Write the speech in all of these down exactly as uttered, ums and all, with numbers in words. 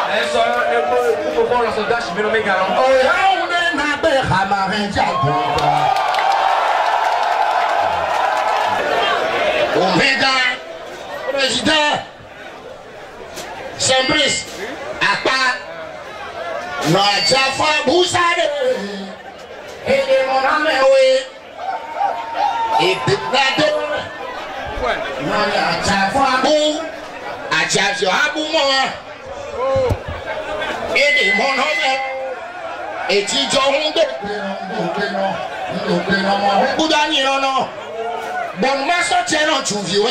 Eso es un poco los soldados y no me ganan. Oh, ya una nabe hamarin jagunga. Omega, président, Sembris, Apa, Noajafa Bousade, et mon améoué, et Piplade, Noajafa Bou, Ajafa Boumoa, et mon améoué, et Tijonde, Boudani, non, non. Bon master tient en tout vieux.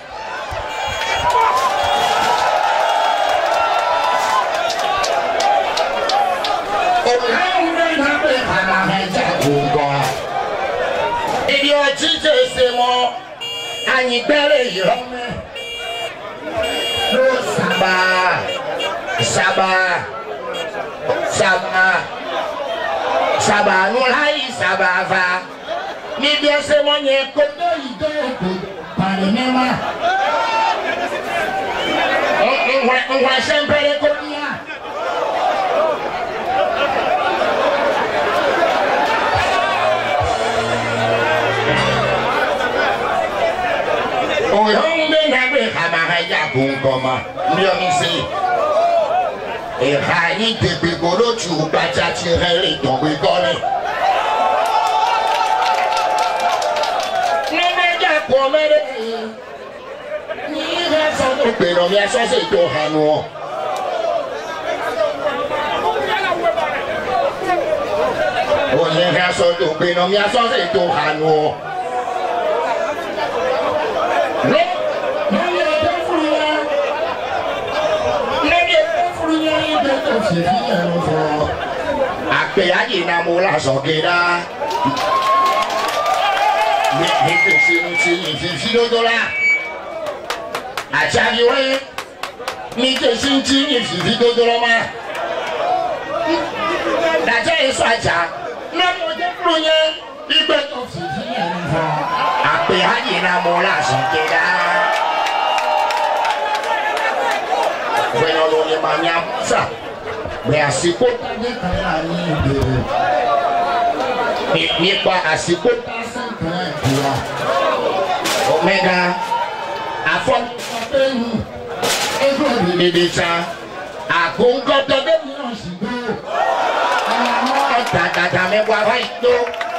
Et bien, tu c'est moi. Annie Belle, Saba, Saba, Saba, Saba, nous l'aïe, Saba va. Mais bien c'est mon école de pardonnez-moi. On va on va sempre l'économie. On va n'avoir camarade pour comment mieux ici. Et Rani de Bigolo tu vas tirer les tombes connaît. Pero me hace esto jano. Oye, me hace esto, pero me hace esto jano. No, no me da fría. No me da fría. Aquella llena mola soquera. Me dice si no si si no dola. Achagiwe, mi te sinti ni fifi do doroma. Daja eso aja, na mo je pluye, ibe to fifi enfa. Ape haji na mola sokera. Bueno lo le manya sa. Me asiko tade kana ni de. Mi mi pa asiko tasa kana dia. Omega afọ Nidisa, aku kau tak ada yang siapa. Tata tata me buat itu.